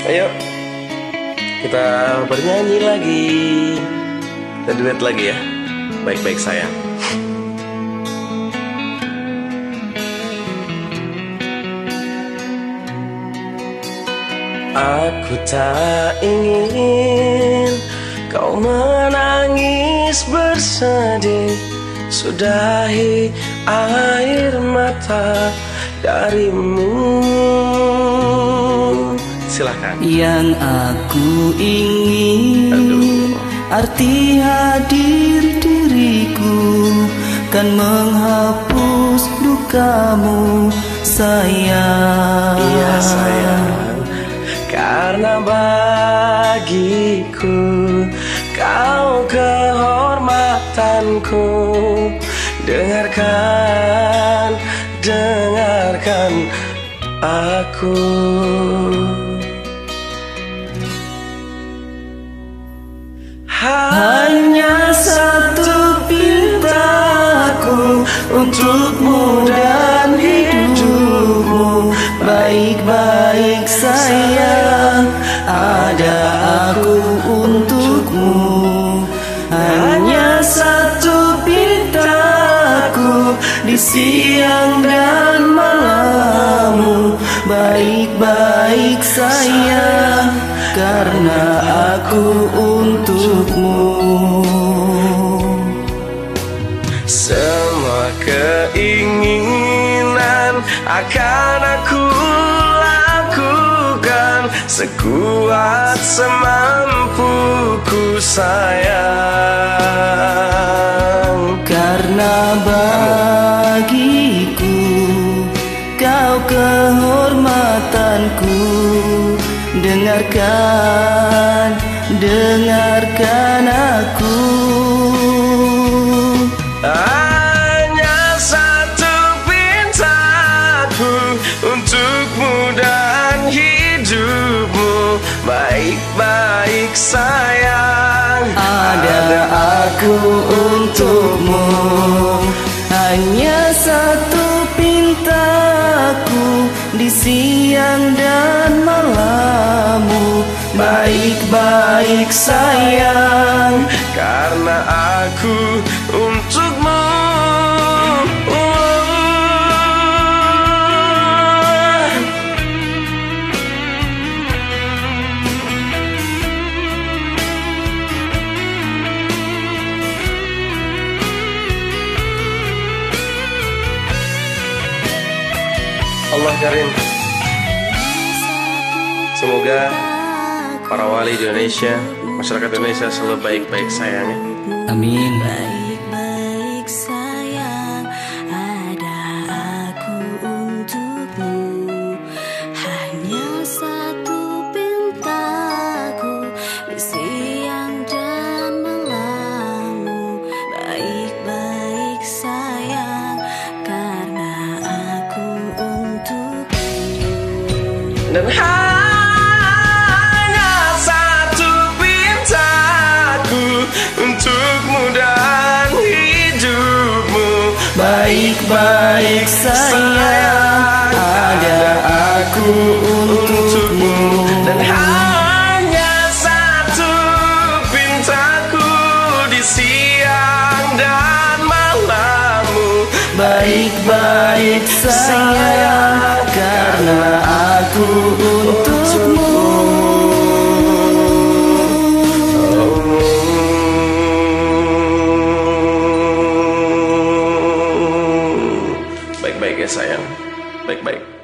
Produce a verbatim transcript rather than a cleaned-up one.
Ayo kita bernyanyi lagi. Kita duet lagi ya. Baik-baik sayang. Aku tak ingin kau menangis bersedih. Sudahi air mata darimu. Silahkan. Yang aku ingin, aduh, arti hadir diriku kan menghapus dukamu sayang. Iya sayang, karena bagiku kau kehormatanku. Dengarkan, dengarkan aku. Hanya satu pintaku untukmu dan hidupmu. Baik-baik sayang, ada aku untukmu. Hanya satu pintaku di siang dan malammu. Baik-baik sayang, karena aku untukmu. Semua keinginan akan aku lakukan sekuat semampuku sayang. Karena bagiku kau kehormatanku. Dengarkan, dengarkan aku. Hanya satu pintaku untukmu dan hidupmu. Baik-baik sayang, ada aku untukmu. Hanya satu pintaku di siang dan malammu. Baik-baik sayang, karena aku untukmu. Allah Karim. Semoga para wali di Indonesia, masyarakat Indonesia selalu baik-baik sayangnya. Amin. Baik-baik sayang, ada aku untukmu. Hanya satu pintaku di siang dan malammu. Baik-baik sayang, karena aku untukmu. Dan hanya satu pintaku untukmu dan hidupmu. Baik-baik sayang, ada aku untukmu. Dan hanya satu pintaku di siang dan malammu. Baik-baik sayang, karena aku untukmu. Baik-baik ya sayang, baik-baik.